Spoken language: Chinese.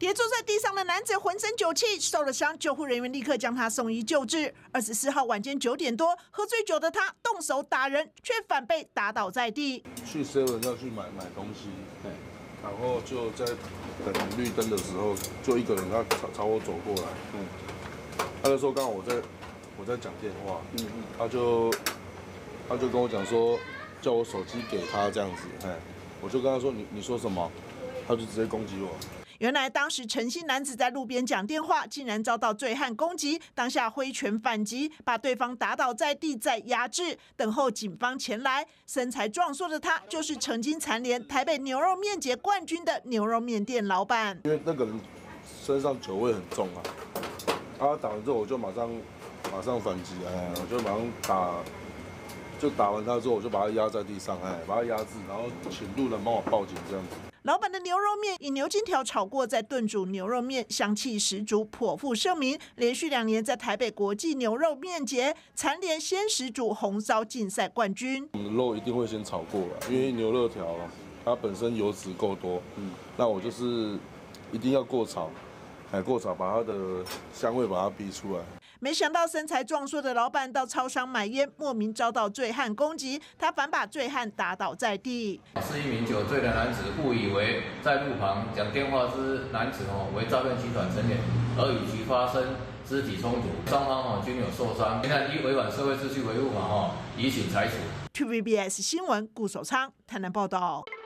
跌坐在地上的男子浑身酒气，受了伤，救护人员立刻将他送医救治。24号晚间9点多，喝醉酒的他动手打人，却反被打倒在地。 去 7-Eleven 要去买东西，然后就在等绿灯的时候，就一个人他朝我走过来，他那时候刚好我在讲电话，他就跟我讲说，叫我手机给他这样子，我就跟他说你说什么，他就直接攻击我。 原来当时陈姓男子在路边讲电话，竟然遭到醉汉攻击，当下挥拳反击，把对方打倒在地，再压制，等候警方前来。身材壮硕的他，就是曾经蝉联台北牛肉面节冠军的牛肉面店老板。 因为那个人身上酒味很重啊，他打完之后我就马上反击，我就马上打完他之后，我就把他压在地上，把他压制，然后请路人帮我报警这样子。 老板的牛肉面以牛筋条炒过，再炖煮牛肉面，香气十足，颇负盛名。连续2年在台北国际牛肉面节蝉联鲜食煮红烧竞赛冠军。 我们的肉一定会先炒过了，因为牛肉条它本身油脂够多，那我就是一定要过炒，把它的香味把它逼出来。 没想到身材壮硕的老板到超商买烟，莫名遭到醉汉攻击，他反把醉汉打倒在地。 是一名酒醉的男子，误以为在路旁讲电话之男子为诈骗集团成员，而与其发生肢体冲突，双方均有受伤。现在依违反社会秩序维护法，移请裁处。 TVBS 新闻顾守昌台南报道。